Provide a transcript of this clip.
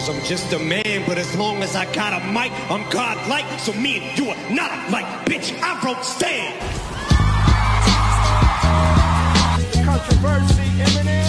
Cause I'm just a man, but as long as I got a mic, I'm godlike. So me and you are not alike, bitch. I wrote Stand. Controversy, Eminem.